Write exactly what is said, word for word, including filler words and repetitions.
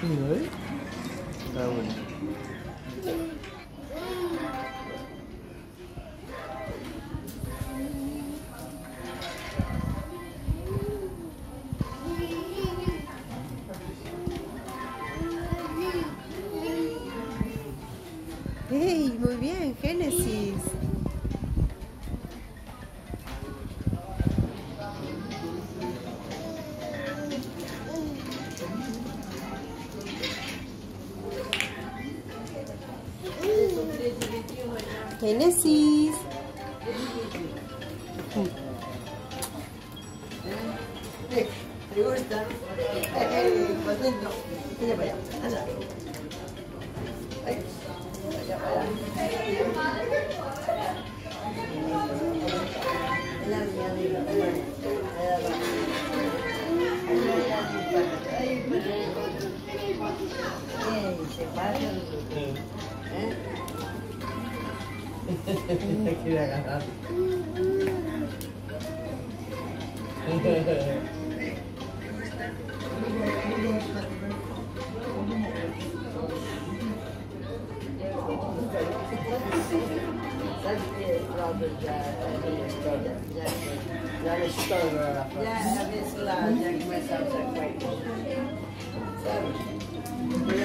Sí, ¿no ves? Está bueno. ¡Hey! Muy bien, Génesis. Génesis. ¿Te gusta? Contento. Vaya para allá. Anda. Ay, vaya para allá. La mía negra. Ay, se pasa. ¿Eh? Te quiere agarrar. ¿Sabes que Claudio ya es historia? Ya es historia. Ya a veces la ya começa a usar cuecas. ¿Sabes?